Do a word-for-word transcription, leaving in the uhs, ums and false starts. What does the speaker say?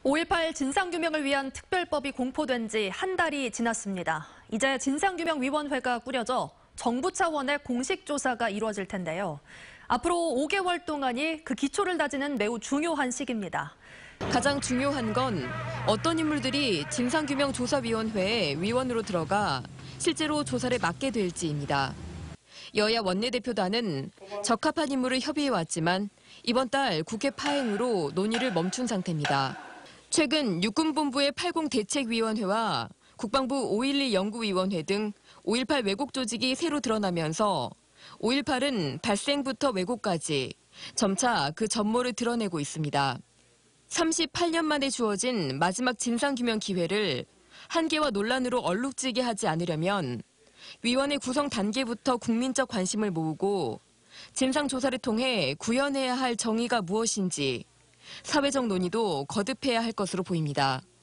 오일팔 진상규명을 위한 특별법이 공포된 지 한 달이 지났습니다. 이제 진상규명위원회가 꾸려져 정부 차원의 공식 조사가 이루어질 텐데요. 앞으로 오 개월 동안이 그 기초를 다지는 매우 중요한 시기입니다. 가장 중요한 건 어떤 인물들이 진상규명조사위원회에 위원으로 들어가 실제로 조사를 맡게 될지입니다. 여야 원내대표단은 적합한 인물을 협의해왔지만 이번 달 국회 파행으로 논의를 멈춘 상태입니다. 최근 육군본부의 팔십 대책위원회와 국방부 오일일 연구위원회 등 오일팔 왜곡 조직이 새로 드러나면서 오일팔은 발생부터 왜곡까지 점차 그 전모를 드러내고 있습니다. 삼십팔 년 만에 주어진 마지막 진상규명 기회를 한계와 논란으로 얼룩지게 하지 않으려면 위원회 구성 단계부터 국민적 관심을 모으고 진상조사를 통해 구현해야 할 정의가 무엇인지 사회적 논의도 거듭해야 할 것으로 보입니다.